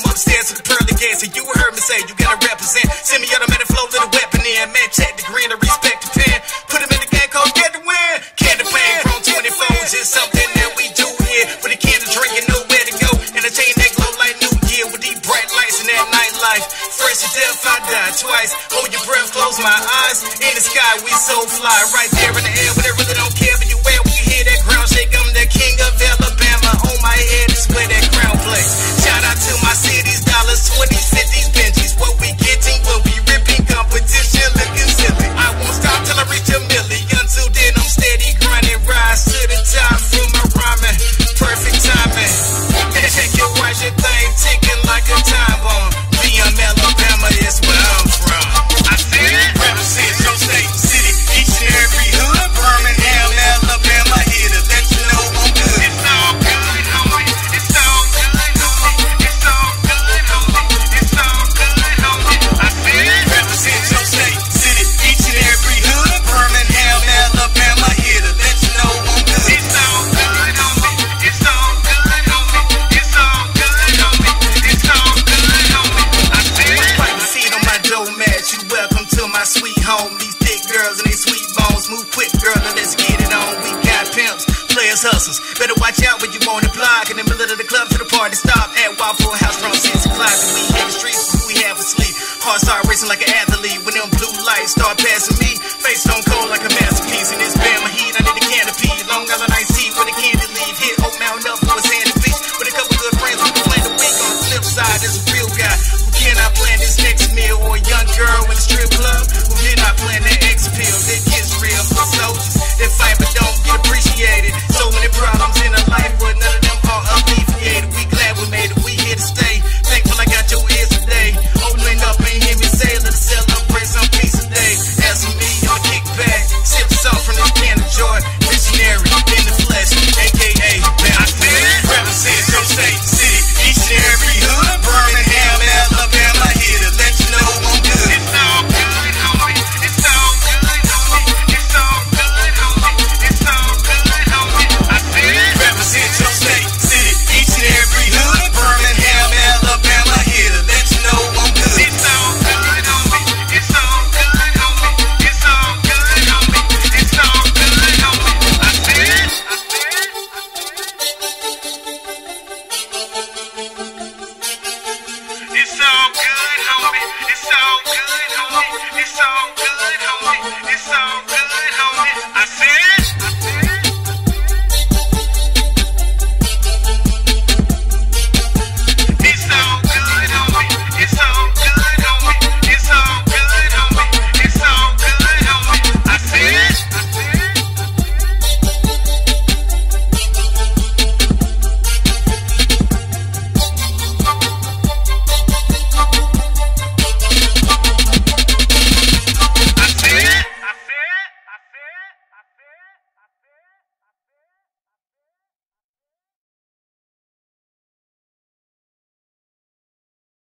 I'm upstairs with the pearly gates, and you heard me say you gotta represent. Send me automatic flow, little weapon in. Man, check the green, I respect the pen. Put him in the game called Get the Win. Candy pan, from 24, just something that we do here. With a can to drink and nowhere to go. And a chain that glow like New Year with these bright lights and that nightlife. Fresh to death, I die twice. Hold your breath, close my eyes. In the sky, we so fly. Right there in the air, but they really don't care. But you where we can hear that ground shake. I'm the king of Alabama. On my head is where that crown plays. Shout out to my cities, dollars, 20s, 50s, Benjis. What we getting, what we ripping, competition looking silly. I won't stop till I reach a million. Until then, I'm steady grinding, rise to the top for my rhyming. Perfect timing. And check your watch, your thing ticking like a time bomb. Birmingham, Alabama is where I'm from. I said, represent your state, city, each and every hood. Birmingham, Alabama, here to let you know I'm good. It's all good, homie. It's all good, homie. It's all good, homie. It's all good, homie. I said, represent your state, city, each and every hood. Birmingham, Alabama, here to let you know I'm good. It's all good, homie. It's all good, homie. It's all good, homie. It's all good, homie. I said, wipe the seat on my dough mat. You welcome to my sweet home. These thick girls and they sweet bones. Move quick, girl, and let's get it on. We got pimps, players, hustles. Better watch out when you on the block. In the middle of the club to the party stop at Waffle House from 6 o'clock. We hit the streets, we have a sleep. Heart start racing like an athlete. When them blue lights start passing me, face stone cold like a masterpiece. In this Bama heat, I need a canopy. Long Island iced tea with a candy leaf. Hit Oak Mountain up for a sandy beach. With a couple good friends, we can plan the week. On the flip side, there's a real guy who cannot plan this next meal. Or a young girl in a strip club who did not plan that X pill. That gets real for soldiers that fight but don't get appreciated. So many problems in our life, but none of them are alleviated. We glad we made it, we here to stay. Thankful I got your ears today. Opening up and hear me say, let's celebrate some peace today. As for me, on the kickback, sip some from this can of joy. Visionary in the flesh, aka I said, represent your state, city, each and every hood. Birmingham, Alabama, here to let you know I'm good. It's all good, homie. It's all good, homie. It's all good, homie. It's all good, homie. I said, represent your state, city, each and every hood. Birmingham, Alabama, here to let you know I'm good. It's all good, homie. It's all good, homie. It's all good, homie. It's all good, homie. I said, it's all good, homie. It's all good, homie. It's all good, homie. It's all good.